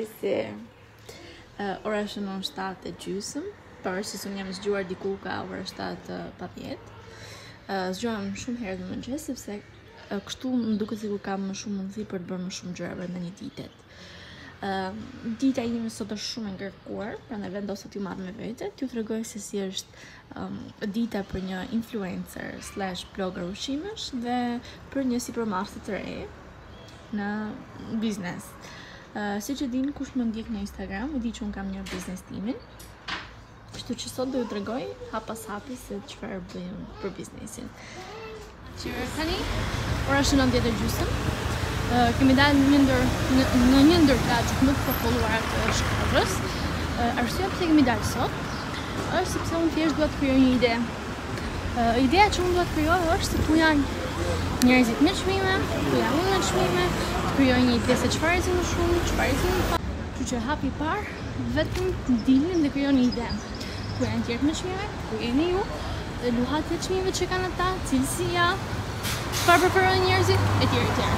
se ora shënon 7:30, pavarësisht se unë jam zgjuar diku ka ora 7:10. Zgjuam shumë herë në mëngjes sepse kështu më duket sikur kam më shumë mundësi për të bërë më shumë gjëra brenda një dite. Dita ime sot është shumë e ngarkuar, prandaj vendosa t'ju marr me vete, t'ju tregoj se si është dita për një influencer / blogger ushqimesh dhe për një sipërmarrëse të re në biznes. Siç e dini, kush më ndjek në Instagram, e di që unë kam një biznes timin. Kështu që sot do ju tregoj hap pas hapi se çfarë bëjmë për biznesin. Tani, ora është 9:30. Kemi dalë në një ndër plazhet më të popullore të Shkodrës. Arsyeja pse kemi dalë sot është sepse unë thjesht dua të krijoj një ide. Ideja që unë dua të krijoj është se ku janë njerëzit me çmime, ku jam unë me çmime, të krijoj një ide se çfarë është më shumë, çfarë është më pak. Kështu që hapi i parë vetëm të dilni dhe krijoni ide. Ku janë tjerë me çmime, ku jeni ju, luhat e çmimeve që kanë ata, cilësia, çfarë preferojnë njerëzit, etj.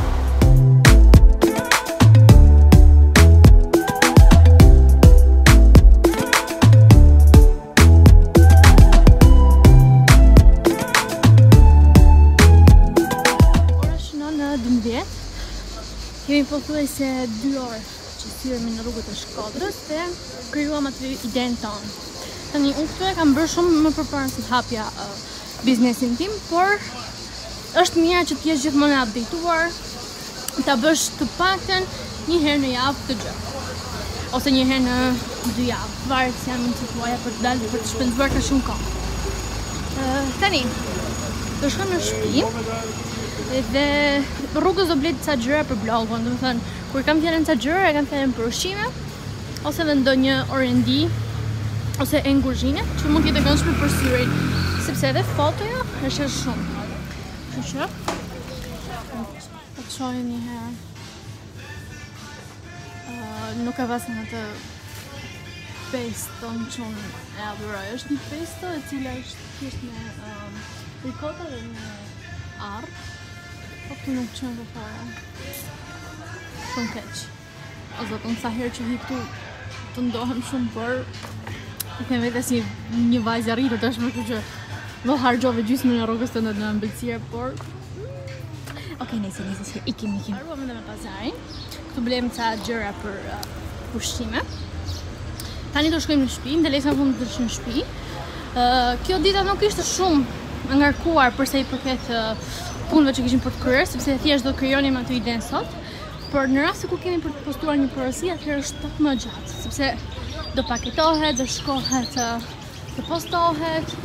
Kemi pothuajse 2 orë që sillemi në rrugët e Shkodrës dhe krijuam aty idenë tonë. Tani unë këtu e kam bërë shumë më përpara se të hapja biznesin tim, por është mirë që të jesh gjithmonë e updateuar, ta bësh të paktën një herë në javë këtë gjë. Ose një herë në 2 javë, varet se janë mundësitë tuaja për të dalë për të shpenzuar kaq shumë kohë. Tani, do shkojmë në shtëpi. Dhe rrugës do blej disa gjëra për blogun, domethënë kur kam fjalën ca gjëra, kam fjalën për ushqime ose edhe ndonjë orendi ose enguzhine, që mund të jetë e këndshme për syrin, sepse edhe fotoja është shumë. Kështu që po të shohim një herë. Nuk ka pasur atë peston që unë e adhuroj. Është një pesto e cila është thjesht me ricota dhe me arr. Po të nuk qënë të fare. Shumë keq. O zotë, unë sa herë që hi këtu të ndohem shumë, por i kem vete si një vajzë arritur të është më që do hargjove gjysmë në rrugës të në mbëlsire, por Okej, nëse, ikim. Arruam edhe me pazarin. Këtu blejmë ca gjëra për ushqime. Tani do shkojmë në shtëpi, ndalesa fund të shkojmë në shtëpi. Kjo dita nuk ishte shumë ngarkuar përsa i përket punëve që kishim për të kryer, sepse thjesht do krijonim atë idenë sot. Por në rast se ku kemi për të postuar një porosi, atëherë është pak më gjatë, sepse do paketohet, do shkohet, do postohet.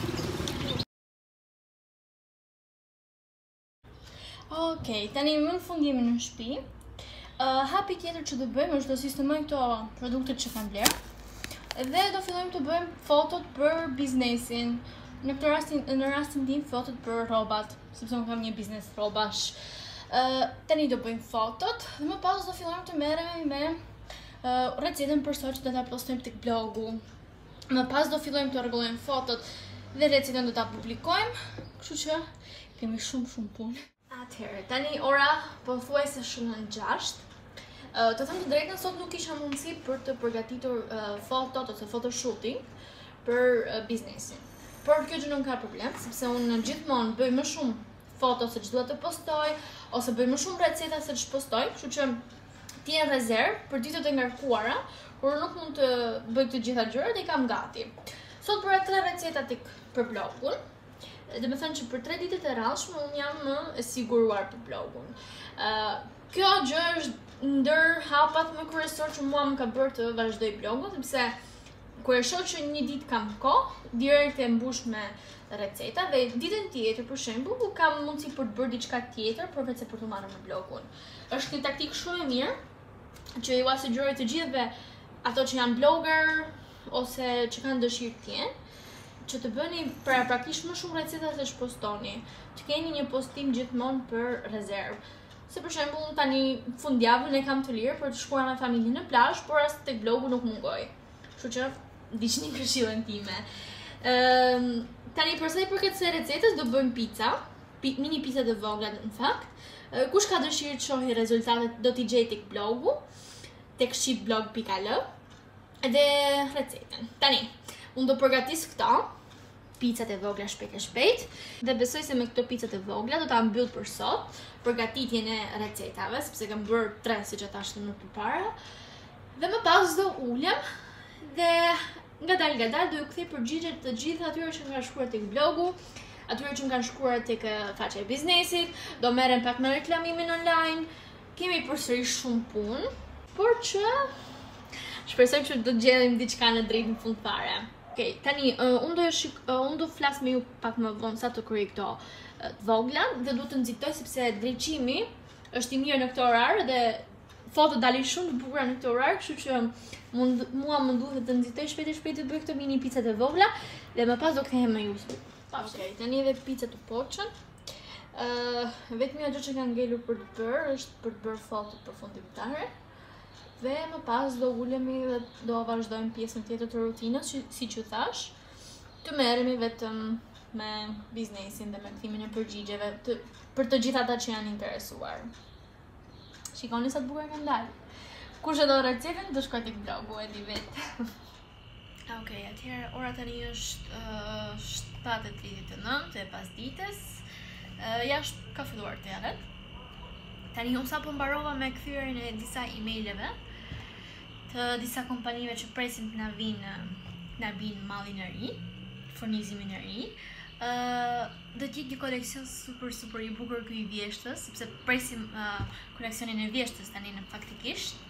Okej, tani më në fund jemi në shtëpi. Hapi tjetër që do bëjmë është do sistemojmë këto produktet që kam bler. Dhe do fillojmë të bëjmë fotot për biznesin. Në rastin tim fotot për rrobat, sepse unë kam një biznes rrobash. Tani do bëjmë fotot dhe më pas do fillojmë të merremi me recetën për sot që do ta postojmë tek blogu. Më pas do fillojmë të rregullojmë fotot dhe recetën do ta publikojmë. Kështu që kemi shumë punë. Atëherë, tani ora pothuajse shënon 6. Të them të drejtën, sot nuk kisha mundësi për të përgatitur fotot ose photoshooting për biznesin. Por kjo gjë nuk ka problem, sepse unë gjithmonë bëj më shumë foto se që dua të postoj, ose bëj më shumë receta se që postoj, kështu që ti e rezervë për ditët e ngarkuara, kur nuk mund të bëj të gjitha gjërat, i kam gati. Sot bëra 3 receta për blogun, dhe me thënë që për 3 ditët e radhshme unë jam më e siguruar për blogun. Kjo gjë është ndër hapat më kryesor që mua më ka bërë të vazhdoj blogun, sepse kur e shoh që një ditë kam kohë, direkt e mbush me receta dhe ditën tjetër për shembull kam mundësi për të bërë diçka tjetër përveç se për të marrë në blogun. Është një taktikë shumë e mirë që ju sugjeroj të gjithëve ato që janë blogger ose që kanë dëshirë të jenë, që të bëni praktikisht më shumë receta se që postoni, të keni një postim gjithmonë për rezervë. Se për shembull tani fundjavën e kam të lirë për të shkuar me familjen në plazh, por as tek blogu nuk mungoj. Kështu që diçni këshillën time. Tani përsa i përket se recetës do bëjmë pica, mini pica të vogla në fakt. Kush ka dëshirë të shohë rezultatet do t'i gjej tek blogu. tek shipblog.al dhe recetën. Tani, unë do përgatis këta picat e vogla shpejt dhe besoj se me këto picat e vogla do ta mbyll për sot përgatitjen e recetave, sepse kam bërë 3 siç e thash më përpara. Dhe më pas do ulem dhe ngadal do ju kthej përgjigje të gjithë atyre që kanë shkruar tek blogu, atyre që kanë shkruar tek faqja e biznesit, do merrem pak me reklamimin online. Kemi përsëri shumë punë, por që shpresoj që do të gjellim diçka në drejtën fund fare. Okej, tani unë do flas me ju pak më vonë sa të kryej këto të vogla dhe duhet të nxitoj sepse drejqimi është i mirë në këtë orar dhe fotot dalin shumë të bukura në këtë orar, kështu që mua më duhet të nxitoj shpejt të bëj këto mini picat e vogla dhe më pas do kthehem me ju. Okej, tani edhe picat u poçën. Vetëm ajo që kanë ngelur për të bërë është për të bërë foto përfundimtare. Dhe më pas do ulemi dhe do vazhdojmë pjesën tjetër të rutinës, siç ju thash, të merremi vetëm me biznesin dhe me kthimin e përgjigjeve për të gjithë ata që janë interesuar. Shikoni sa të bukur kanë dalë. Kush e do recetën do shkoj tek blogu, e di vetë. Okej, atëherë ora tani është 7:39 e pasdites. Jashtë ka filluar të erët. Tani unë sapo mbarova me kthyrjen e disa emaileve të disa kompanive që presin të na vinë mallin e ri, furnizimin e ri. Do të jetë një koleksion super i bukur ky i vjeshtës, sepse presim koleksionin e vjeshtës tani në faktikisht.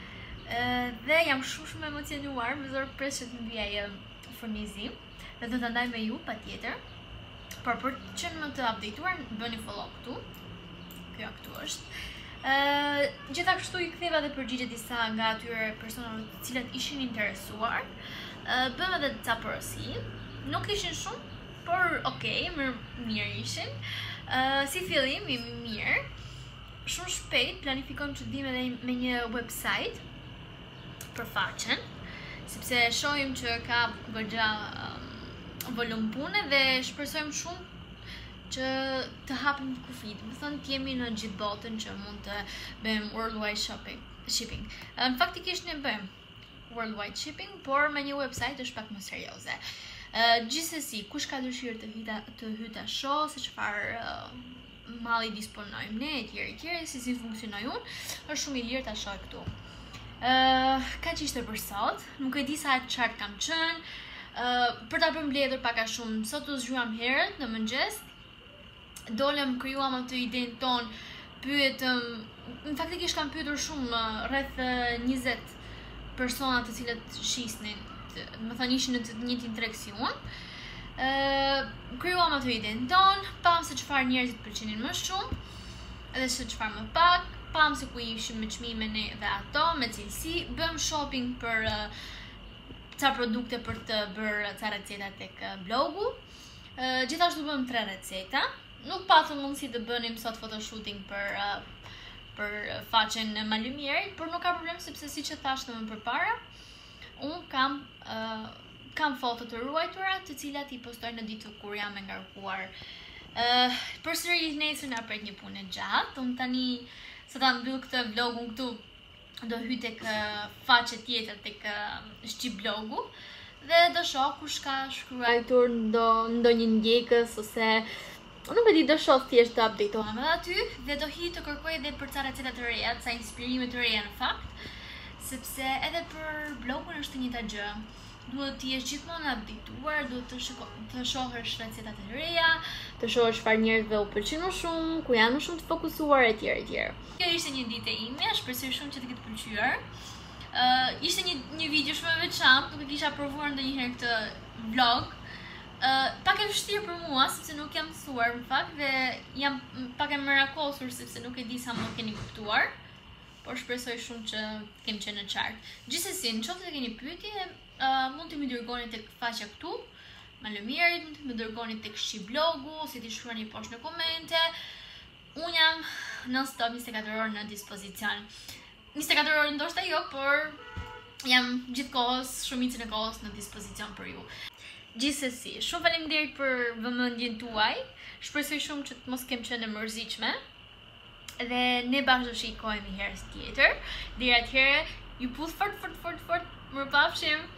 Dhe jam shumë emocionuar, më zor pres që të mbijaj furnizim dhe do ta ndaj me ju patjetër. Por për që më të updateuar, bëni follow këtu. Kjo këtu është. Gjithashtu i ktheva dhe përgjigje disa nga atyre personave të cilët ishin interesuar. Bëm edhe ca porosi. Nuk ishin shumë, por okay, mirë ishin. Si fillim, mirë. Shumë shpejt planifikojmë që të vim edhe me një website për faqen, sepse shohim që ka goxha volum pune dhe shpresojmë shumë që të hapim kufit. Më thënë të jemi në gjithë botën që mund të bëjmë worldwide shipping. Faktikisht ne bëjmë worldwide shipping, por me një website është pak më serioze. Gjithsesi, kush ka dëshirë të hyjë ta shohë se çfarë malli disponojmë ne, etj, si funksionoj unë, është shumë i lirë ta shohë këtu. Kaq ishte për sot. Nuk e di sa qartë kam qenë. Për ta përmbledhur pak a shumë, sot u zgjuam herët në mëngjes. Dolem, krijuam atë idenë tonë, pyetëm, në faktikisht kam pyetur shumë, rreth 20 persona të cilët shisnin, më thënë ishin në të njëjtin treg si unë. Krijuam atë idenë tonë, pam se çfarë njerëzit pëlqenin më shumë, edhe se çfarë më pak, pam se ku ishim me çmime ne dhe ato, me cilësi, bëm shopping për ca produkte për të bërë ca receta tek blogu. Gjithashtu bëm 3 receta. Nuk patëm mundësi të bënim sot photoshooting për faqen e Malumierit, por nuk ka problem sepse siç e thash më përpara, unë kam foto të ruajtura të cilat i postoj në ditë kur jam e ngarkuar. Përsëri nesër na pret një punë gjatë. Unë tani sa ta mbyll këtë vlogun këtu, do hyj tek faqe tjetër tek Shqip blogu dhe do shoh kush ka shkruar ndonjë ndjekës ose nuk e di, do shoh thjesht të updatohem edhe aty dhe do hi të kërkoj edhe për ca receta të reja, ca inspirime të reja në fakt, sepse edhe për blogun është të njëjta gjë. Duhet të jesh gjithmonë updateuar, duhet të shohësh recetat e reja, të shohësh çfarë njerëzve u pëlqen më shumë, ku janë më shumë të fokusuar etj. Kjo ishte një ditë e ime, shpresoj shumë që të ketë pëlqyer. Ishte një video shumë e veçantë, nuk e kisha provuar ndonjëherë këtë vlog. Pak e vështirë për mua, sepse nuk jam mësuar në fakt dhe jam pak e merakosur sepse nuk e di sa më keni kuptuar, por shpresoj shumë që kemi qenë në qartë. Gjithsesi, nëse keni pyetje, mund të më dërgoni tek faqja këtu, Malumierit, mund të më dërgoni tek Shqip blogu, ose t'i shkruani poshtë në komente. Unë jam non-stop 24 orë në dispozicion. 24 orë ndoshta jo, por jam gjithkohës, shumicën e kohës në dispozicion për ju. Gjithsesi, shumë faleminderit për vëmendjen tuaj. Shpresoj shumë që të mos kem qenë e mërzitshme. Dhe ne bashkë do shikohemi herë tjetër. Deri atëherë, Ju puth fort. Mirëpafshim.